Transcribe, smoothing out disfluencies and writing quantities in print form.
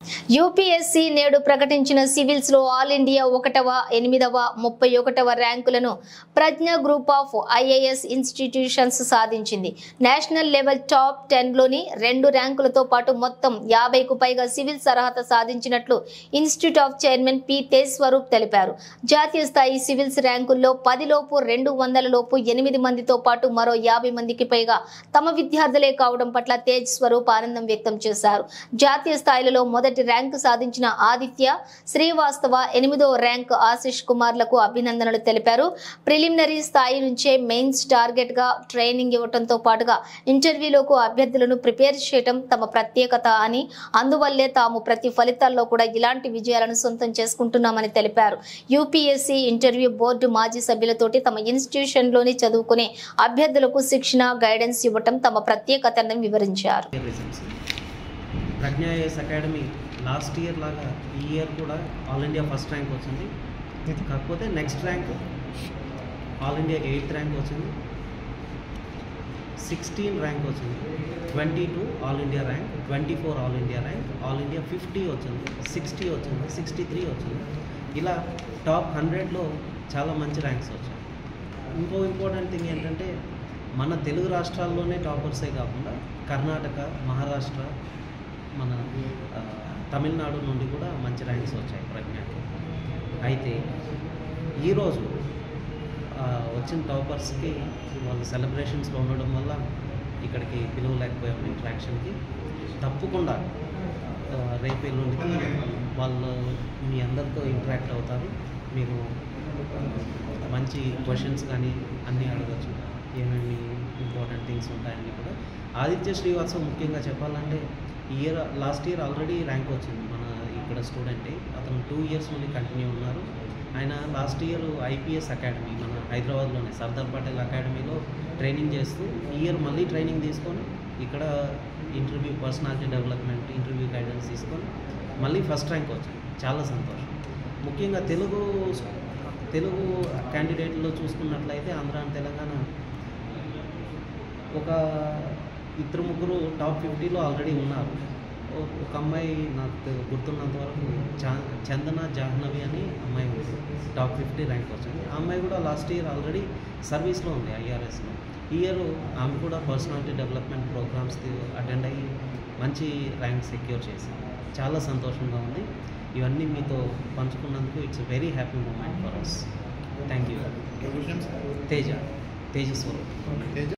UPSC నేడు ప్రకటించిన civils లో ఆల్ ఇండియా 1వ, 8వ, 31వ ర్యాంకులను Pragna group of IAS institutions సాధించింది. నేషనల్ లెవెల్ టాప్ 10 లోని 2 ర్యాంకులతో పాటు మొత్తం 50కు పైగా సివిల్స్ అర్హత సాధించినట్లు institute of chairman P Tej Swaroop తెలిపారు. జాతీయ స్థాయి సివిల్స్ ర్యాంకుల్లో 10 లోపు 200 లోపు 8 మందితో పాటు మరో 50 మందికి పైగా తమ విద్యార్థులే కావడం పట్ల తేజ్ స్వరూప్ ఆనందం వ్యక్తం చేశారు. జాతీయ స్థాయిలో మొదటి ర్యాంకు సాధించిన ఆదిత్య శ్రీవాస్తవ, 8వ ర్యాంక్ ఆశిష్ కుమార్లకు అభినందనలు తెలిపారు. ప్రిలిమినరీ స్థాయి నుంచే మెయిన్స్ టార్గెట్ గా ట్రైనింగ్ ఇవ్వడంతో పాటుగా ఇంటర్వ్యూలకు అభ్యర్థులను ప్రిపేర్ చేయడం తమ ప్రత్యేకత అని, అందువల్లే తాము ప్రతి ఫలితాల్లో కూడా ఇలాంటి విజయాలను సొంతం చేసుకుంటున్నామని తెలిపారు. యూపీఎస్సీ ఇంటర్వ్యూ బోర్డు మాజీ సభ్యులతోటి తమ ఇన్స్టిట్యూషన్ లోని చదువుకునే అభ్యర్థులకు శిక్షణ, గైడెన్స్ ఇవ్వడం తమ ప్రత్యేకతను వివరించారు. Pragna IAS academy last year లాగా ఈ ఇయర్ కూడా ఆల్ ఇండియా ఫస్ట్ ర్యాంక్ వచ్చింది. కాకపోతే next rank all India 8th rank వచ్చింది, 16 ర్యాంక్ వచ్చింది, 22 all India rank, 24 all India rank, all India 50 వచ్చింది, 60 వచ్చింది, 63 వచ్చింది. ఇలా టాప్ 100లో చాలా మంచి ర్యాంక్స్ వచ్చాయి. ఇంకో ఇంపార్టెంట్ థింగ్ ఏంటంటే మన తెలుగు రాష్ట్రాల్లోనే టాపర్సే కాకుండా కర్ణాటక, మహారాష్ట్ర, మన తమిళనాడు నుండి కూడా మంచి ర్యాంక్స్ వచ్చాయి ప్రజ్ఞకి. అయితే ఈరోజు వచ్చిన టాపర్స్కి వాళ్ళు సెలబ్రేషన్స్లో ఉండడం వల్ల ఇక్కడికి పిలవలేకపోయాము ఇంటరాక్షన్కి. తప్పకుండా రేపు ఎల్లుండికి వాళ్ళు మీ అందరితో ఇంటరాక్ట్ అవుతారు. మీరు మంచి క్వశ్చన్స్ కానీ అన్నీ అడగచ్చు, ఏమేమి ఇంపార్టెంట్ థింగ్స్ ఉంటాయని కూడా. ఆదిత్య శ్రీవాత్సవ్ ముఖ్యంగా చెప్పాలంటే లాస్ట్ ఇయర్ ఆల్రెడీ ర్యాంక్ వచ్చింది. మన ఇక్కడ స్టూడెంటే, అతను 2 ఇయర్స్ నుండి కంటిన్యూ ఉన్నారు. ఆయన లాస్ట్ ఇయర్ ఐపీఎస్ అకాడమీ మన హైదరాబాద్లోనే సర్దార్ పటేల్ అకాడమీలో ట్రైనింగ్ చేస్తూ ఈ ఇయర్ మళ్ళీ ట్రైనింగ్ తీసుకొని ఇక్కడ interview, personality development, interview guidance తీసుకొని మళ్ళీ ఫస్ట్ ర్యాంక్ వచ్చింది. చాలా సంతోషం. ముఖ్యంగా తెలుగు క్యాండిడేట్లో చూసుకున్నట్లయితే ఆంధ్ర అండ్ తెలంగాణ ఒక 2-3 టాప్ 50లో ఆల్రెడీ ఉన్నారు. ఒక అమ్మాయి నాకు గుర్తున్నంత వరకు చందన జాహ్నవి అని అమ్మాయి టాప్ 50 ర్యాంక్ వచ్చింది. ఆ అమ్మాయి కూడా లాస్ట్ ఇయర్ ఆల్రెడీ సర్వీస్లో ఉంది ఐఆర్ఎస్లో. ఈ ఇయర్ ఆమె కూడా పర్సనాలిటీ డెవలప్మెంట్ ప్రోగ్రామ్స్కి అటెండ్ అయ్యి మంచి ర్యాంక్ సెక్యూర్ చేసింది. చాలా సంతోషంగా ఉంది. ఇవన్నీ మీతో పంచుకున్నందుకు it's a very happy moment for us. Thank you. తేజస్వరూప్.